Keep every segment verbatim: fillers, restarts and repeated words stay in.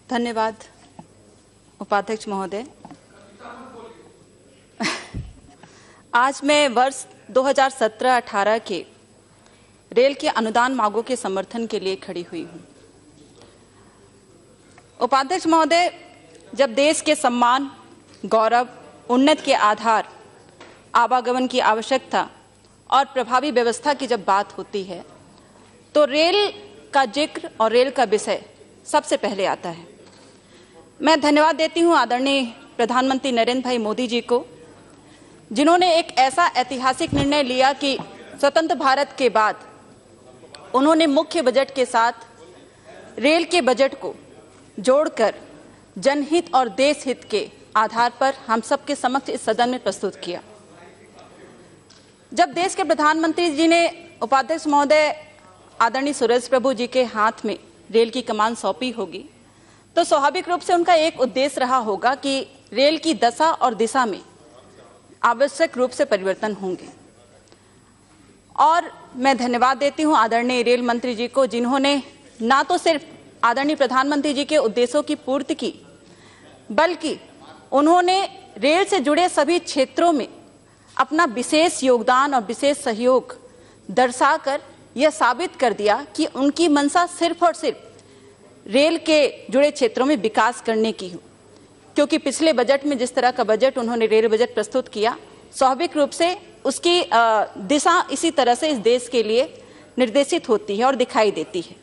धन्यवाद उपाध्यक्ष महोदय। आज मैं वर्ष दो हज़ार सत्रह अठारह के रेल के अनुदान मांगों के समर्थन के लिए खड़ी हुई हूं। उपाध्यक्ष महोदय, जब देश के सम्मान, गौरव, उन्नति के आधार, आवागमन की आवश्यकता और प्रभावी व्यवस्था की जब बात होती है तो रेल का जिक्र और रेल का विषय सबसे पहले आता है। मैं धन्यवाद देती हूं आदरणीय प्रधानमंत्री नरेंद्र भाई मोदी जी को, जिन्होंने एक ऐसा ऐतिहासिक निर्णय लिया कि स्वतंत्र भारत के बाद उन्होंने मुख्य बजट के साथ रेल के बजट को जोड़कर जनहित और देश हित के आधार पर हम सबके समक्ष इस सदन में प्रस्तुत किया। जब देश के प्रधानमंत्री जी ने उपाध्यक्ष महोदय आदरणीय सुरेश प्रभु जी के हाथ में रेल की कमान सौंपी होगी तो स्वाभाविक रूप से उनका एक उद्देश्य रहा होगा कि रेल की दशा और दिशा में आवश्यक रूप से परिवर्तन होंगे। और मैं धन्यवाद देती हूं आदरणीय रेल मंत्री जी को, जिन्होंने ना तो सिर्फ आदरणीय प्रधानमंत्री जी के उद्देश्यों की पूर्ति की, बल्कि उन्होंने रेल से जुड़े सभी क्षेत्रों में अपना विशेष योगदान और विशेष सहयोग दर्शाकर यह साबित कर दिया कि उनकी मंशा सिर्फ और सिर्फ रेल के जुड़े क्षेत्रों में विकास करने की हो। क्योंकि पिछले बजट में जिस तरह का बजट उन्होंने रेल बजट प्रस्तुत किया, स्वाभाविक रूप से उसकी दिशा इसी तरह से इस देश के लिए निर्देशित होती है और दिखाई देती है।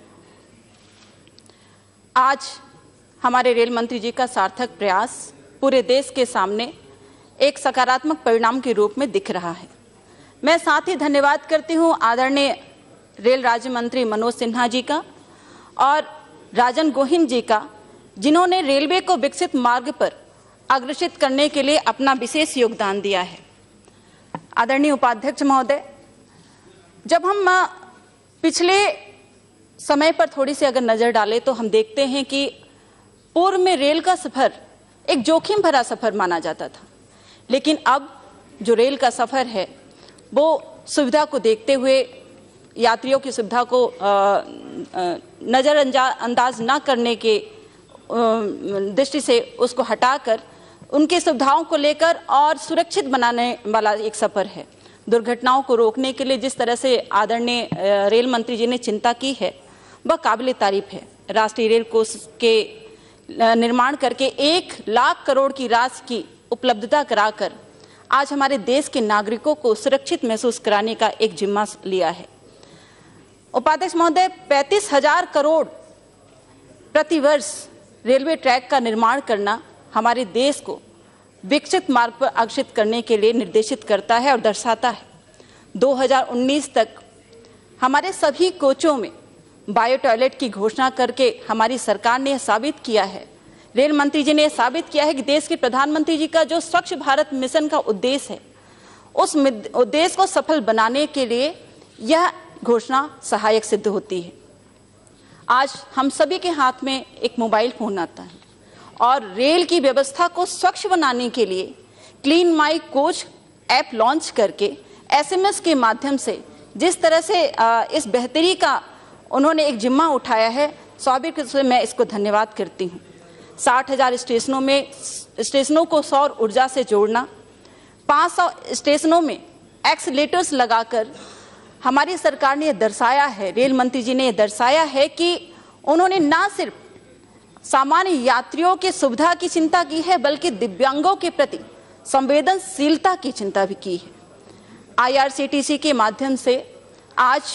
आज हमारे रेल मंत्री जी का सार्थक प्रयास पूरे देश के सामने एक सकारात्मक परिणाम के रूप में दिख रहा है। मैं साथ ही धन्यवाद करती हूं आदरणीय रेल राज्य मंत्री मनोज सिन्हा जी का और राजन गोहिन जी का, जिन्होंने रेलवे को विकसित मार्ग पर अग्रसित करने के लिए अपना विशेष योगदान दिया है। आदरणीय उपाध्यक्ष महोदय, जब हम पिछले समय पर थोड़ी सी अगर नजर डालें तो हम देखते हैं कि पूर्व में रेल का सफर एक जोखिम भरा सफर माना जाता था, लेकिन अब जो रेल का सफर है वो सुविधा को देखते हुए, यात्रियों की सुविधा को नजरअंदाज न करने के दृष्टि से उसको हटाकर उनकी सुविधाओं को लेकर और सुरक्षित बनाने वाला एक सफर है। दुर्घटनाओं को रोकने के लिए जिस तरह से आदरणीय रेल मंत्री जी ने चिंता की है वह काबिल तारीफ है। राष्ट्रीय रेल कोष के निर्माण करके एक लाख करोड़ की राशि की उपलब्धता कराकर आज हमारे देश के नागरिकों को सुरक्षित महसूस कराने का एक जिम्मा लिया है। उपाध्यक्ष महोदय, पैंतीस हजार करोड़ प्रति वर्ष रेलवे ट्रैक का निर्माण करना हमारे देश को विकसित मार्ग पर अग्रसित करने के लिए निर्देशित करता है और दर्शाता है। दो हज़ार उन्नीस तक हमारे सभी कोचों में बायो टॉयलेट की घोषणा करके हमारी सरकार ने यह साबित किया है, रेल मंत्री जी ने यह साबित किया है कि देश के प्रधानमंत्री जी का जो स्वच्छ भारत मिशन का उद्देश्य है, उस उद्देश्य को सफल बनाने के लिए यह घोषणा सहायक सिद्ध होती है। आज हम सभी के हाथ में एक मोबाइल फोन आता है और रेल की व्यवस्था को स्वच्छ बनाने के लिए clean my coach app launch करके एसएमएस के माध्यम से जिस तरह से इस बेहतरी का उन्होंने एक जिम्मा उठाया है, स्वाभाविक रूप से मैं इसको धन्यवाद करती हूँ। साठ हजार स्टेशनों में स्टेशनों को सौर ऊर्जा से जोड़ना, पाँच सौ स्टेशनों में एक्सीलेटर्स लगाकर हमारी सरकार ने यह दर्शाया है, रेल मंत्री जी ने यह दर्शाया है कि उन्होंने ना सिर्फ सामान्य यात्रियों की सुविधा की चिंता की है बल्कि दिव्यांगों के प्रति संवेदनशीलता की चिंता भी की है। आईआरसीटीसी के माध्यम से आज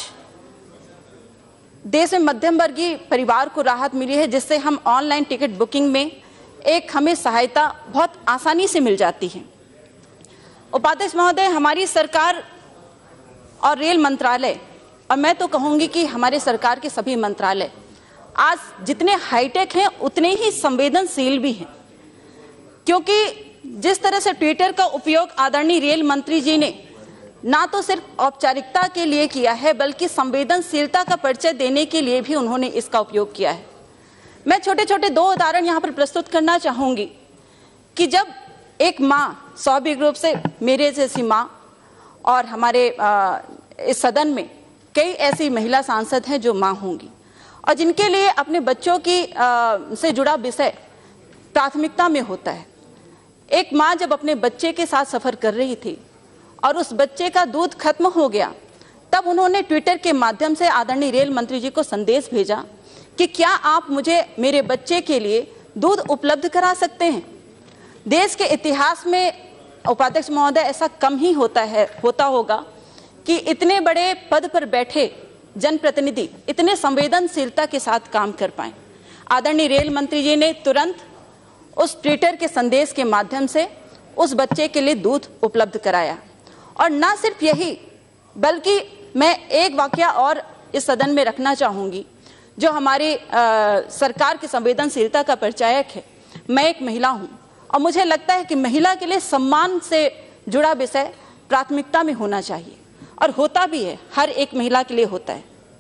देश में मध्यम वर्गीय परिवार को राहत मिली है, जिससे हम ऑनलाइन टिकट बुकिंग में एक हमें सहायता बहुत आसानी से मिल जाती है। उपाध्यक्ष महोदय, हमारी सरकार और रेल मंत्रालय, और मैं तो कहूंगी कि हमारे सरकार के सभी मंत्रालय आज जितने हाईटेक हैं उतने ही संवेदनशील भी हैं, क्योंकि जिस तरह से ट्विटर का उपयोग आदरणीय रेल मंत्री जी ने ना तो सिर्फ औपचारिकता के लिए किया है बल्कि संवेदनशीलता का परिचय देने के लिए भी उन्होंने इसका उपयोग किया है। मैं छोटे छोटे दो उदाहरण यहाँ पर प्रस्तुत करना चाहूंगी कि जब एक माँ, स्वाभाविक रूप से मेरे जैसी माँ और हमारे आ, इस सदन में कई ऐसी महिला सांसद हैं जो माँ होंगी, और जिनके लिए अपने बच्चों की आ, से जुड़ा विषय प्राथमिकता में होता है। एक माँ जब अपने बच्चे के साथ सफर कर रही थी और उस बच्चे का दूध खत्म हो गया, तब उन्होंने ट्विटर के माध्यम से आदरणीय रेल मंत्री जी को संदेश भेजा कि क्या आप मुझे मेरे बच्चे के लिए दूध उपलब्ध करा सकते हैं। देश के इतिहास में उपाध्यक्ष महोदय ऐसा कम ही होता है होता होगा कि इतने बड़े पद पर बैठे जनप्रतिनिधि इतने संवेदनशीलता के साथ काम कर पाए। आदरणीय रेल मंत्री जी ने तुरंत उस ट्विटर के संदेश के माध्यम से उस बच्चे के लिए दूध उपलब्ध कराया। और न सिर्फ यही, बल्कि मैं एक वाकया और इस सदन में रखना चाहूंगी जो हमारी आ, सरकार की संवेदनशीलता का परिचायक है। मैं एक महिला हूं और मुझे लगता है कि महिला के लिए सम्मान से जुड़ा विषय प्राथमिकता में होना चाहिए, और होता भी है, हर एक महिला के लिए होता है।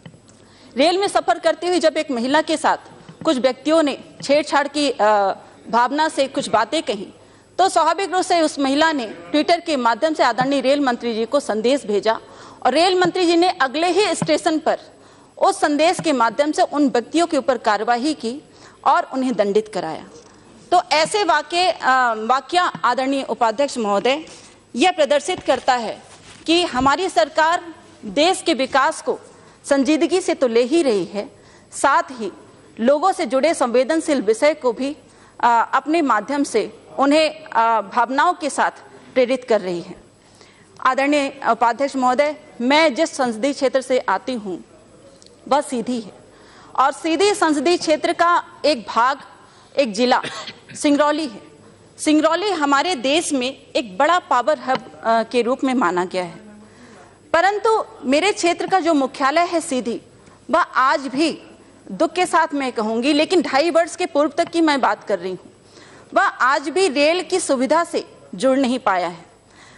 रेल में सफर करती हुई जब एक महिला के साथ कुछ व्यक्तियों ने छेड़छाड़ की भावना से कुछ बातें कही, तो स्वाभाविक रूप से उस महिला ने ट्विटर के माध्यम से आदरणीय रेल मंत्री जी को संदेश भेजा, और रेल मंत्री जी ने अगले ही स्टेशन पर उस संदेश के माध्यम से उन व्यक्तियों के ऊपर कार्रवाई की और उन्हें दंडित कराया। तो ऐसे वाक्य वाक्य आदरणीय उपाध्यक्ष महोदय यह प्रदर्शित करता है कि हमारी सरकार देश के विकास को संजीदगी से तो ले ही रही है, साथ ही लोगों से जुड़े संवेदनशील विषय को भी आ, अपने माध्यम से उन्हें आ, भावनाओं के साथ प्रेरित कर रही है। आदरणीय उपाध्यक्ष महोदय, मैं जिस संसदीय क्षेत्र से आती हूँ वह सीधी है, और सीधी संसदीय क्षेत्र का एक भाग, एक जिला सिंगरौली है। सिंगरौली हमारे देश में एक बड़ा पावर हब के रूप में माना गया है, परंतु मेरे क्षेत्र का जो मुख्यालय है सीधी, वह आज भी दुख के साथ मैं कहूंगी, लेकिन ढाई वर्ष के पूर्व तक की मैं बात कर रही हूँ, वह आज भी रेल की सुविधा से जुड़ नहीं पाया है।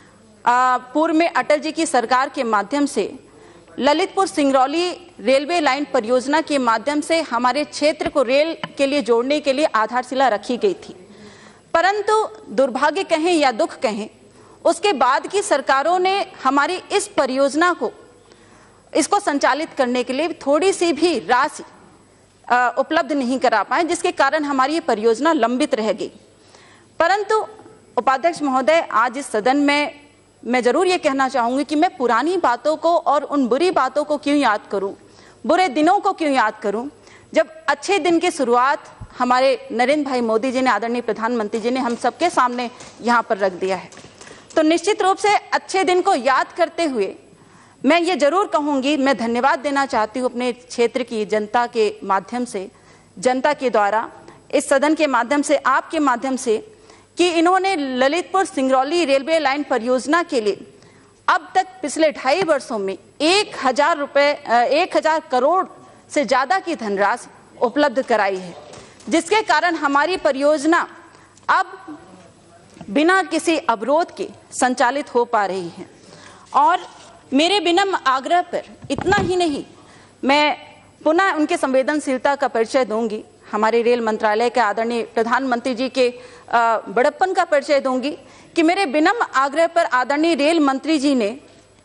पूर्व में अटल जी की सरकार के माध्यम से ललितपुर सिंगरौली रेलवे लाइन परियोजना के माध्यम से हमारे क्षेत्र को रेल के लिए जोड़ने के लिए आधारशिला रखी गई थी, परंतु दुर्भाग्य कहें या दुख कहें, उसके बाद की सरकारों ने हमारी इस परियोजना को इसको संचालित करने के लिए थोड़ी सी भी राशि उपलब्ध नहीं करा पाए, जिसके कारण हमारी ये परियोजना लंबित रह गई। परंतु उपाध्यक्ष महोदय, आज इस सदन में मैं जरूर ये कहना चाहूंगी कि मैं पुरानी बातों को और उन बुरी बातों को क्यों याद करूं, बुरे दिनों को क्यों याद करूं, जब अच्छे दिन की शुरुआत हमारे नरेंद्र भाई मोदी जी ने, आदरणीय प्रधानमंत्री जी ने हम सबके सामने यहाँ पर रख दिया है। तो निश्चित रूप से अच्छे दिन को याद करते हुए मैं ये जरूर कहूंगी, मैं धन्यवाद देना चाहती हूँ अपने क्षेत्र की जनता के माध्यम से, जनता के द्वारा, इस सदन के माध्यम से, आपके माध्यम से, कि इन्होंने ललितपुर सिंगरौली रेलवे लाइन परियोजना के लिए अब तक पिछले ढाई वर्षों में एक हजार रुपए एक हजार करोड़ से ज्यादा की धनराशि उपलब्ध कराई है, जिसके कारण हमारी परियोजना अब बिना किसी अवरोध के संचालित हो पा रही है। और मेरे विनम्र आग्रह पर इतना ही नहीं, मैं पुनः उनके संवेदनशीलता का परिचय दूंगी, हमारे रेल मंत्रालय के आदरणीय प्रधानमंत्री जी के बड़प्पन का परिचय दूंगी कि मेरे विनम्र आग्रह पर आदरणीय रेल मंत्री जी ने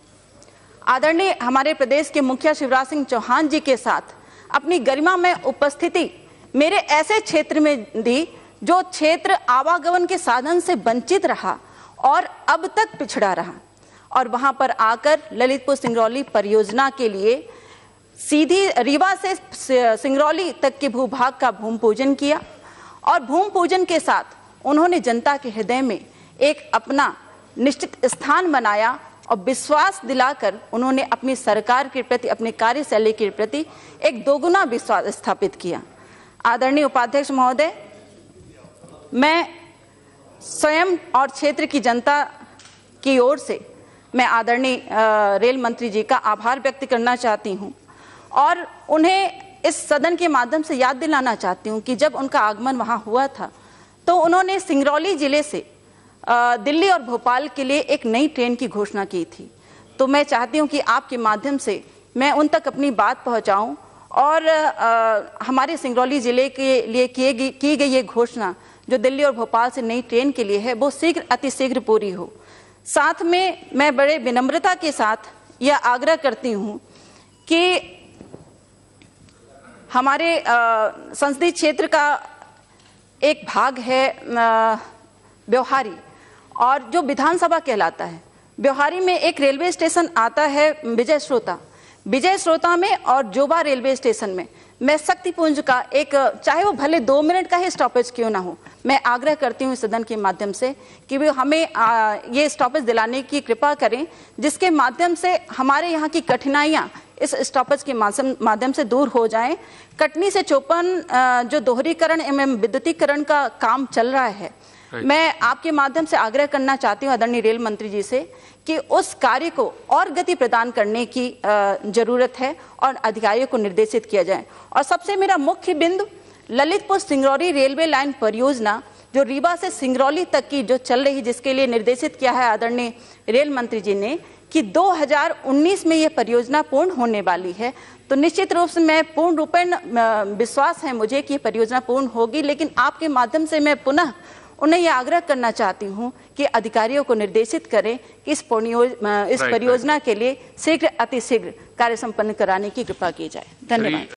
आदरणीय हमारे प्रदेश के मुखिया शिवराज सिंह चौहान जी के साथ अपनी गरिमा में उपस्थिति मेरे ऐसे क्षेत्र में दी जो क्षेत्र आवागमन के साधन से वंचित रहा और अब तक पिछड़ा रहा, और वहां पर आकर ललितपुर सिंगरौली परियोजना के लिए सीधी रीवा से सिंगरौली तक के भूभाग का भूमि पूजन किया, और भूमि पूजन के साथ उन्होंने जनता के हृदय में एक अपना निश्चित स्थान बनाया और विश्वास दिलाकर उन्होंने अपनी सरकार के प्रति, अपने कार्यशैली के प्रति एक दोगुना विश्वास स्थापित किया। आदरणीय उपाध्यक्ष महोदय, मैं स्वयं और क्षेत्र की जनता की ओर से मैं आदरणीय रेल मंत्री जी का आभार व्यक्त करना चाहती हूं, और उन्हें इस सदन के माध्यम से याद दिलाना चाहती हूं कि जब उनका आगमन वहां हुआ था तो उन्होंने सिंगरौली जिले से दिल्ली और भोपाल के लिए एक नई ट्रेन की घोषणा की थी। तो मैं चाहती हूं कि आपके माध्यम से मैं उन तक अपनी बात पहुंचाऊं, और आ, हमारे सिंगरौली जिले के लिए किए गई की गई ये घोषणा जो दिल्ली और भोपाल से नई ट्रेन के लिए है, वो शीघ्र अतिशीघ्र पूरी हो। साथ में मैं बड़े विनम्रता के साथ यह आग्रह करती हूं कि हमारे संसदीय क्षेत्र का एक भाग है ब्योहारी, और जो विधानसभा कहलाता है, ब्योहारी में एक रेलवे स्टेशन आता है विजय श्रोता। विजय श्रोता में और जोबा रेलवे स्टेशन में मैं शक्तिपुंज का एक, चाहे वो भले दो मिनट का ही स्टॉपेज क्यों ना हो, मैं आग्रह करती हूँ सदन के माध्यम से कि वो हमें आ, ये स्टॉपेज दिलाने की कृपा करें, जिसके माध्यम से हमारे यहाँ की कठिनाइयाँ इस स्टॉपेज के माध्यम से दूर हो जाएं। कटनी से चौपन जो दोहरीकरण एवं विद्युतीकरण का काम चल रहा है, मैं आपके माध्यम से आग्रह करना चाहती हूँ आदरणीय रेल मंत्री जी से कि उस कार्य को और गति प्रदान करने की जरूरत है और अधिकारियों को निर्देशित किया जाए। और सबसे मेरा मुख्य बिंदु ललितपुर सिंगरौली रेलवे लाइन परियोजना, जो रीवा से सिंगरौली तक की जो चल रही, जिसके लिए निर्देशित किया है आदरणीय रेल मंत्री जी ने कि दो हज़ार उन्नीस में ये परियोजना पूर्ण होने वाली है। तो निश्चित रूप से मैं पूर्ण रूपेण विश्वास है मुझे कि परियोजना पूर्ण होगी, लेकिन आपके माध्यम से मैं पुनः उन्हें यह आग्रह करना चाहती हूं कि अधिकारियों को निर्देशित करें कि इस इस परियोजना के लिए शीघ्र अतिशीघ्र कार्य संपन्न कराने की कृपा की जाए। धन्यवाद।